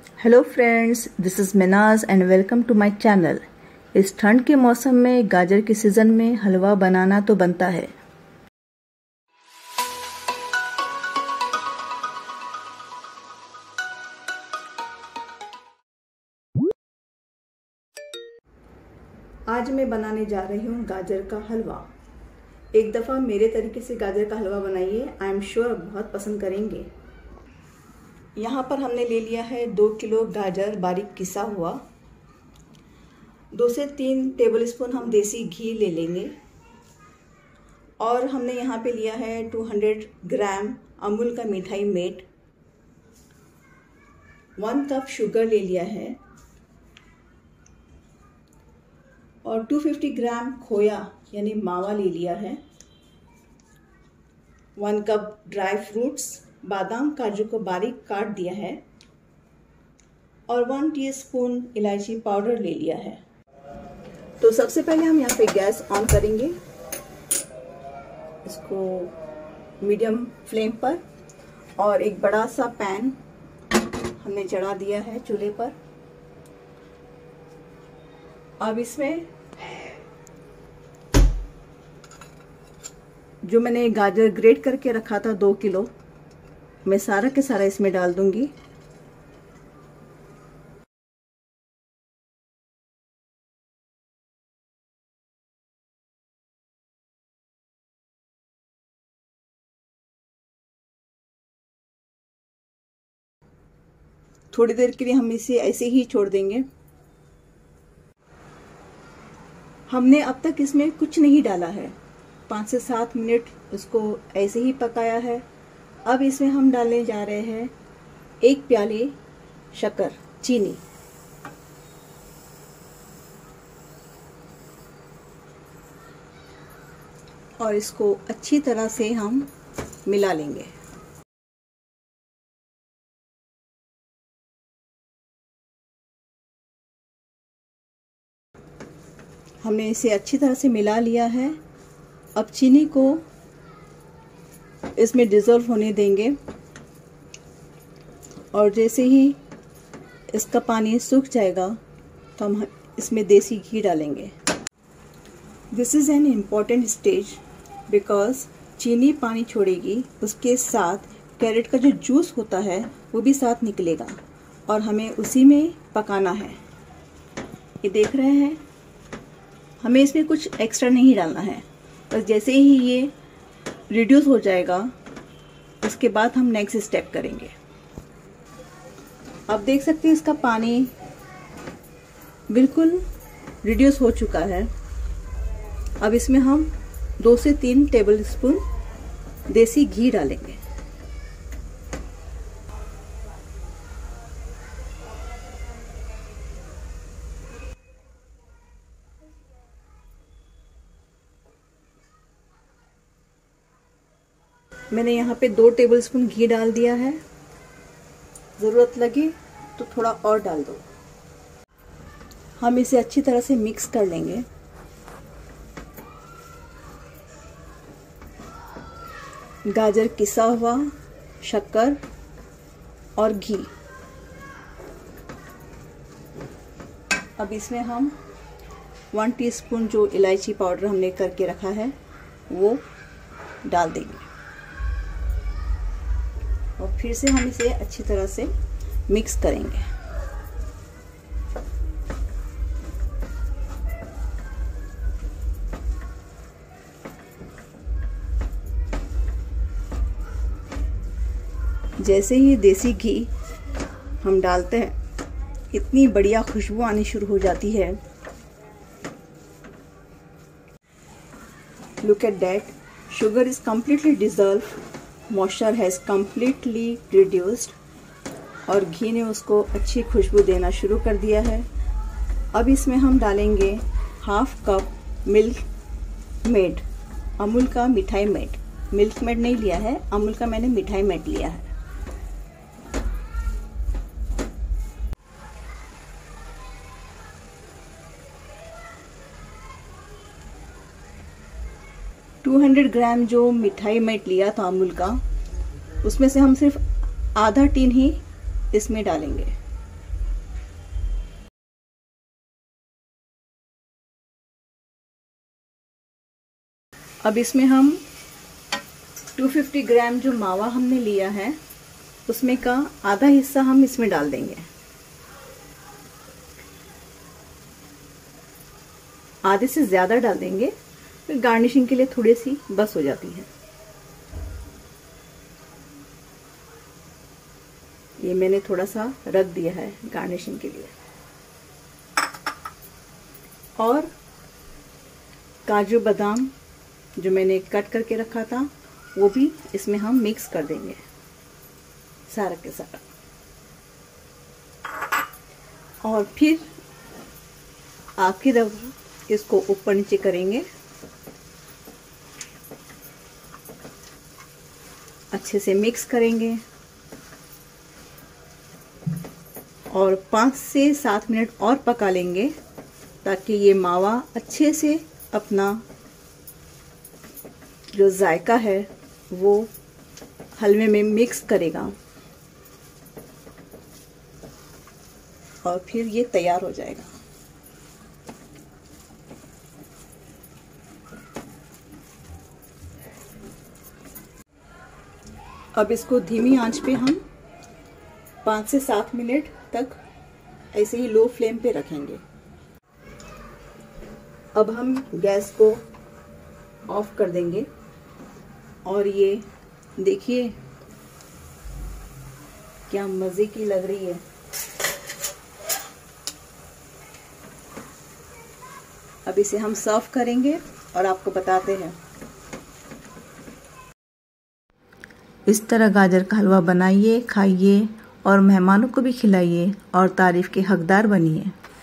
Hello friends, this is Minaj and welcome to my channel. इस ठंड के मौसम में गाजर के सीज़न में हलवा बनाना तो बनता है। आज मैं बनाने जा रही हूँ गाजर का हलवा। एक दफ़ा मेरे तरीके से गाजर का हलवा बनाइए, आई एम श्योर बहुत पसंद करेंगे। यहाँ पर हमने ले लिया है 2 किलो गाजर बारीक किसा हुआ। 2 से 3 टेबलस्पून हम देसी घी ले लेंगे। और हमने यहाँ पे लिया है 200 ग्राम अमूल का मिठाई मेट। 1 कप शुगर ले लिया है और 250 ग्राम खोया यानी मावा ले लिया है। 1 कप ड्राई फ्रूट्स बादाम काजू को बारीक काट दिया है और 1 टीस्पून इलायची पाउडर ले लिया है। तो सबसे पहले हम यहाँ पे गैस ऑन करेंगे, इसको मीडियम फ्लेम पर, और एक बड़ा सा पैन हमने चढ़ा दिया है चूल्हे पर। अब इसमें जो मैंने गाजर ग्रेट करके रखा था 2 किलो, मैं सारा के सारा इसमें डाल दूंगी। थोड़ी देर के लिए हम इसे ऐसे ही छोड़ देंगे। हमने अब तक इसमें कुछ नहीं डाला है, 5 से 7 मिनट उसको ऐसे ही पकाया है। अब इसमें हम डालने जा रहे हैं 1 प्याली शक्कर, चीनी। और इसको अच्छी तरह से हम मिला लेंगे। हमने इसे अच्छी तरह से मिला लिया है। अब चीनी को इसमें डिज़ोल्व होने देंगे और जैसे ही इसका पानी सूख जाएगा तो हम इसमें देसी घी डालेंगे। This is an important stage because चीनी पानी छोड़ेगी, उसके साथ कैरेट का जो जूस होता है वो भी साथ निकलेगा और हमें उसी में पकाना है। ये देख रहे हैं, हमें इसमें कुछ एक्स्ट्रा नहीं डालना है। बस जैसे ही ये रिड्यूस हो जाएगा उसके बाद हम नेक्स्ट स्टेप करेंगे। अब देख सकते हैं इसका पानी बिल्कुल रिड्यूस हो चुका है। अब इसमें हम 2 से 3 टेबलस्पून देसी घी डालेंगे। मैंने यहाँ पे 2 टेबलस्पून घी डाल दिया है। ज़रूरत लगे तो थोड़ा और डाल दो। हम इसे अच्छी तरह से मिक्स कर लेंगे। गाजर किसा हुआ, शक्कर और घी। अब इसमें हम 1 टीस्पून जो इलायची पाउडर हमने करके रखा है वो डाल देंगे और फिर से हम इसे अच्छी तरह से मिक्स करेंगे। जैसे ही देसी घी हम डालते हैं इतनी बढ़िया खुशबू आनी शुरू हो जाती है। Look at that, sugar is completely dissolved, moisture has completely reduced और घी ने उसको अच्छी खुशबू देना शुरू कर दिया है। अब इसमें हम डालेंगे 1/2 कप मिल्क मेड, अमूल का मिठाई मेड। मिल्क मेड नहीं लिया है, अमूल का मैंने मिठाई मेड लिया है। $200 ग्राम जो मिठाई मेट लिया था अमूल का, उसमें से हम सिर्फ आधा टीन ही इसमें डालेंगे। अब इसमें हम 250 ग्राम जो मावा हमने लिया है उसमें का आधा हिस्सा हम इसमें डाल देंगे। आधे से ज़्यादा डाल देंगे, फिर गार्निशिंग के लिए थोड़ी सी बस हो जाती है। ये मैंने थोड़ा सा रख दिया है गार्निशिंग के लिए। और काजू बादाम जो मैंने कट करके रखा था वो भी इसमें हम मिक्स कर देंगे सारा के सारा। और फिर आखिरी दफा इसको ऊपर नीचे करेंगे, अच्छे से मिक्स करेंगे और 5 से 7 मिनट और पका लेंगे ताकि ये मावा अच्छे से अपना जो जायका है वो हलवे में मिक्स करेगा और फिर ये तैयार हो जाएगा। अब इसको धीमी आंच पे हम 5 से 7 मिनट तक ऐसे ही लो फ्लेम पे रखेंगे। अब हम गैस को ऑफ कर देंगे और ये देखिए क्या मज़े की लग रही है। अब इसे हम सर्व करेंगे और आपको बताते हैं। इस तरह गाजर का हलवा बनाइए, खाइए और मेहमानों को भी खिलाइए और तारीफ के हकदार बनिए।